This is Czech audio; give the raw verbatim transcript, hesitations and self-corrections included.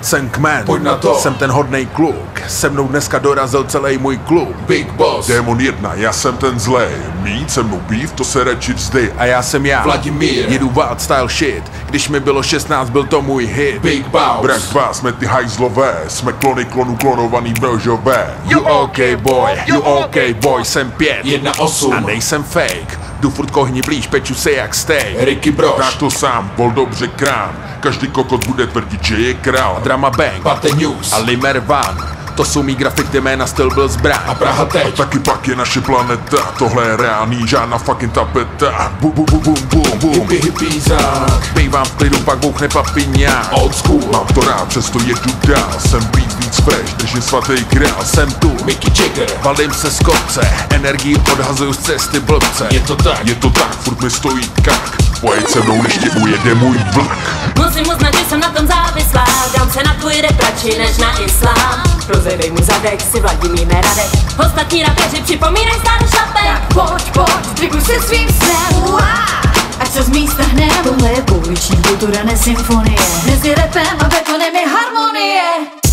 jsem kmen, pojď na to. Jsem ten hodnej kluk, se mnou dneska dorazil celý můj klub. Big Boss, Démon jedna, já jsem ten zlej. Mít se mnou beef, to se radši vzdy. A já jsem já, Vladimír, jedu wild style shit. Když mi bylo šestnáct, byl to můj hit. Big Boss, Brak dva, jsme ty hajzlové, jsme klony klonů klonovaný belžové. You OK boy, you OK boy, jsem pět jedna osm a nejsem fake. Jdu furt kohni blíž, peču se jak steak. Ricky Broš, Tak to sám, bol dobře krám. Každý kokot bude tvrdit, že je král. Drama Bang Pate News a Limer Van, to jsou mý grafity, jména styl byl zbraň. a Praha teď. Taky pak je naše planeta, tohle je reálný, žádná fucking tapeta. Bum bum bum bum bum bum. Hippie hippízák, Bejvám v klidu, pak bouchne papiňák. old school, Mám to rád, přesto jedu dál. Jsem beat víc fresh, než je svatý král. Jsem tu, Mickey Jagger, valím se z kopce, energii odhazuju z cesty blbce. je to tak. Je to tak, furt mi stojí kak. Pojď se mnou, než tě ujede můj vlak. Musím uznat, že jsem na tom závislá. Dám se na tvůj rap radši než na islám. Rozedej mu zadek, si Vladimír Radek. Ostatní rapeři připomínají starý šlapek. Tak pojď, pojď, dřiguj se svým snem. Ať se z místa hnem. Tohle je pouliční kultura, ne symfonie. Mezi rapem a betonem je harmonie.